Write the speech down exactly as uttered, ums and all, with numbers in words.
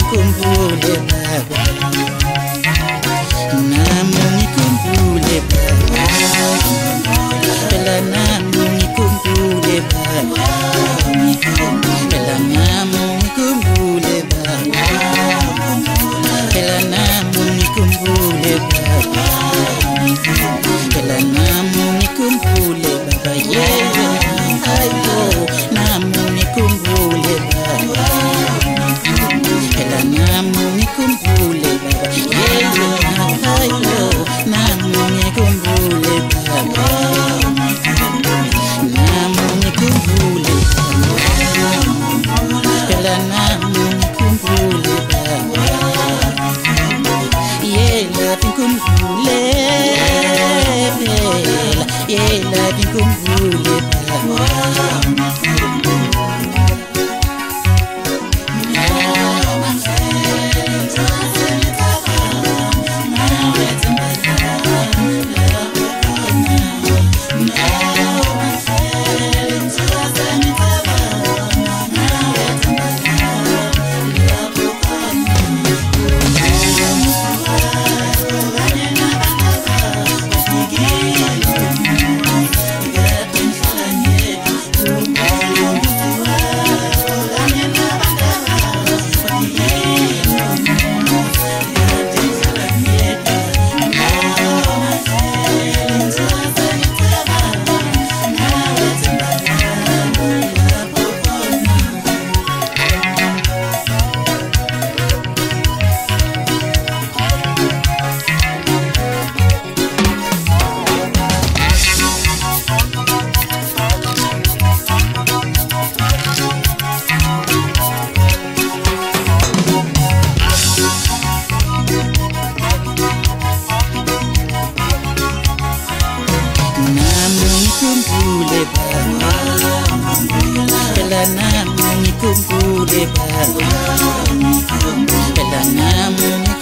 nikumbule baba, namu nikumbule baba, bela namu nikumbule baba, bela namu nikumbule baba, bela namu nikumbule baba, bela namu nikumbule baba, yeah, ayo namu nikumbule baba, bela namu nikumbule baba, yeah, ayo namu nikumbule baba, namu nikumbule baba, bela namu nikumbule baba, yeah, love nikumbule bela, yeah, love nikumbule baba. Bela namu nikumbule baba, bela namu